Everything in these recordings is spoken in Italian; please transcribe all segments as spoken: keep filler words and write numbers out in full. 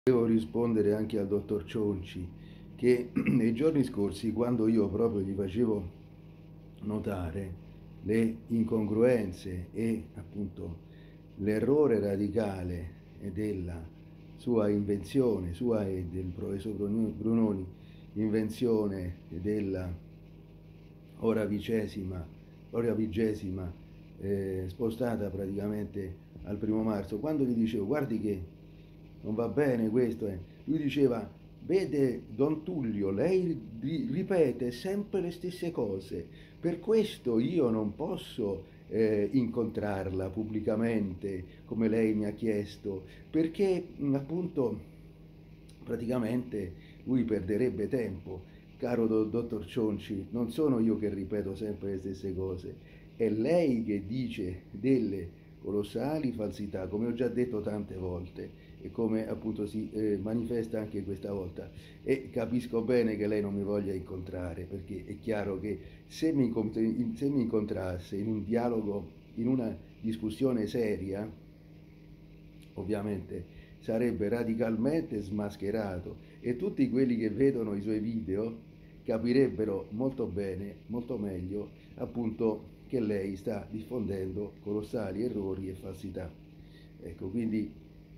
Devo rispondere anche al dottor Cionci che nei giorni scorsi, quando io proprio gli facevo notare le incongruenze e appunto l'errore radicale della sua invenzione, sua e del professor Brunoni, invenzione della ora vicesima, ora vigesima eh, spostata praticamente al primo marzo, quando gli dicevo guardi che non va bene questo, eh. Lui diceva, vede Don Tullio, lei ripete sempre le stesse cose, per questo io non posso eh, incontrarla pubblicamente come lei mi ha chiesto, perché appunto praticamente lui perderebbe tempo. Caro do, dottor Cionci, non sono io che ripeto sempre le stesse cose, è lei che dice delle colossali falsità, come ho già detto tante volte e come appunto si eh, manifesta anche questa volta. E capisco bene che lei non mi voglia incontrare, perché è chiaro che se mi, se mi incontrasse in un dialogo, in una discussione seria, ovviamente sarebbe radicalmente smascherato e tutti quelli che vedono i suoi video capirebbero molto bene, molto meglio appunto che lei sta diffondendo colossali errori e falsità. Ecco, quindi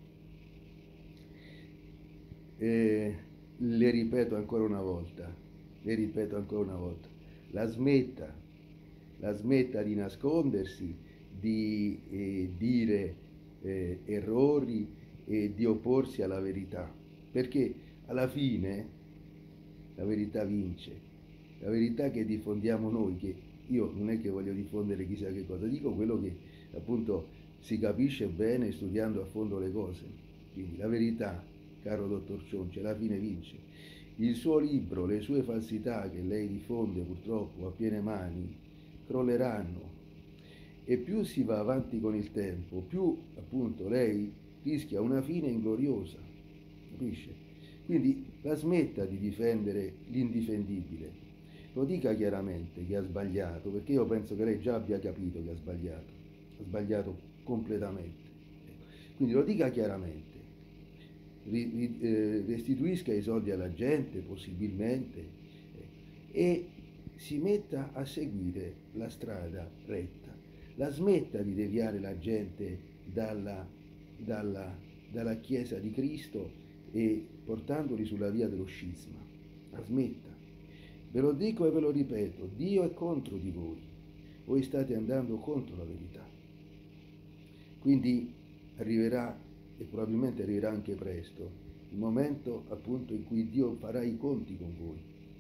eh, le ripeto ancora una volta, le ripeto ancora una volta, la smetta, la smetta di nascondersi, di eh, dire eh, errori e di opporsi alla verità, perché alla fine la verità vince, la verità che diffondiamo noi, che io non è che voglio diffondere chissà che cosa, dico quello che appunto si capisce bene studiando a fondo le cose, quindi la verità, caro dottor Cionci, alla fine vince. Il suo libro, le sue falsità che lei diffonde purtroppo a piene mani, crolleranno e più si va avanti con il tempo, più appunto lei rischia una fine ingloriosa, capisce? Quindi la smetta di difendere l'indifendibile, lo dica chiaramente che ha sbagliato, perché io penso che lei già abbia capito che ha sbagliato, ha sbagliato completamente. Quindi lo dica chiaramente, restituisca i soldi alla gente, possibilmente, e si metta a seguire la strada retta, la smetta di deviare la gente dalla, dalla, dalla Chiesa di Cristo e portandoli sulla via dello scisma, la smetta. Ve lo dico e ve lo ripeto, Dio è contro di voi, voi state andando contro la verità. Quindi arriverà, e probabilmente arriverà anche presto, il momento appunto in cui Dio farà i conti con voi.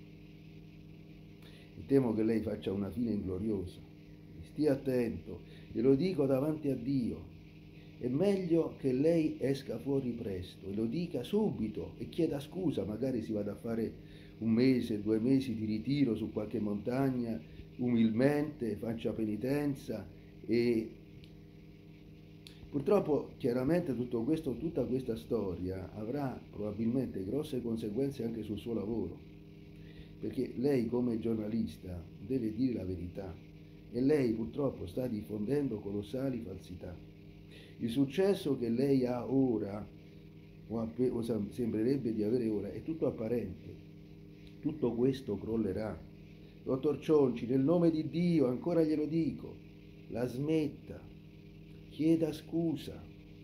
E temo che lei faccia una fine ingloriosa. Stia attento, glielo dico davanti a Dio. È meglio che lei esca fuori presto e lo dica subito e chieda scusa, magari si vada a fare un mese, due mesi di ritiro su qualche montagna, umilmente faccia penitenza e purtroppo chiaramente tutto questo, tutta questa storia avrà probabilmente grosse conseguenze anche sul suo lavoro, perché lei come giornalista deve dire la verità e lei purtroppo sta diffondendo colossali falsità. Il successo che lei ha ora, o, o sembrerebbe di avere ora, è tutto apparente. Tutto questo crollerà. Dottor Cionci, nel nome di Dio, ancora glielo dico, la smetta, chieda scusa.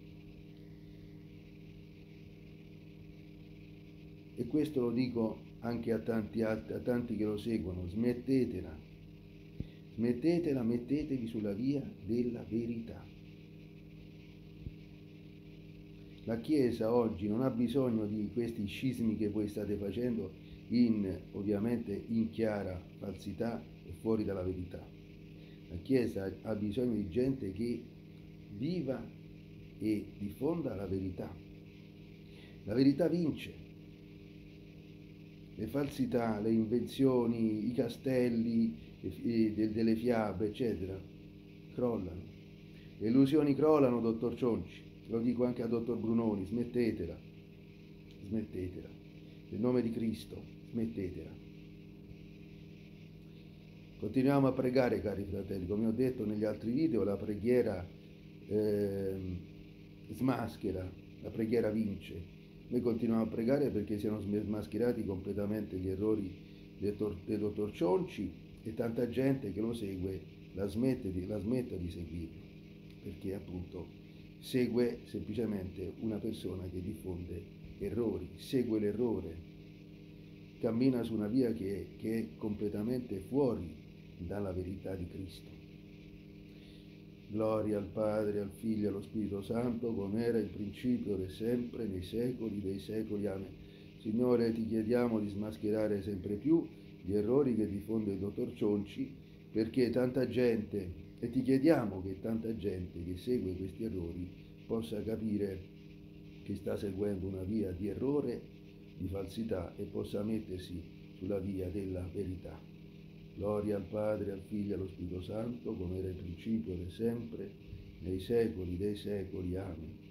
E questo lo dico anche a tanti, altri, a tanti che lo seguono, smettetela. Smettetela, mettetevi sulla via della verità. La Chiesa oggi non ha bisogno di questi scismi che voi state facendo, in, ovviamente in chiara falsità e fuori dalla verità. La Chiesa ha bisogno di gente che viva e diffonda la verità. La verità vince. Le falsità, le invenzioni, i castelli, delle fiabe, eccetera, crollano. Le illusioni crollano, dottor Cionci. Lo dico anche a dottor Brunoni, smettetela, smettetela, nel nome di Cristo, smettetela. Continuiamo a pregare, cari fratelli, come ho detto negli altri video, la preghiera eh, smaschera, la preghiera vince, Noi continuiamo a pregare perché siano smascherati completamente gli errori del, del dottor Cionci, e tanta gente che lo segue la, smette di, la smetta di seguirlo, perché appunto segue semplicemente una persona che diffonde errori, segue l'errore, cammina su una via che, che è completamente fuori dalla verità di Cristo. Gloria al Padre, al Figlio e allo Spirito Santo, come era in principio, ora e sempre, nei secoli dei secoli. Amen. Signore, ti chiediamo di smascherare sempre più gli errori che diffonde il dottor Cionci, perché tanta gente, e ti chiediamo che tanta gente che segue questi errori possa capire che sta seguendo una via di errore, di falsità, e possa mettersi sulla via della verità. Gloria al Padre, al Figlio e allo Spirito Santo, come era in principio, ora e sempre, nei secoli dei secoli. Amen.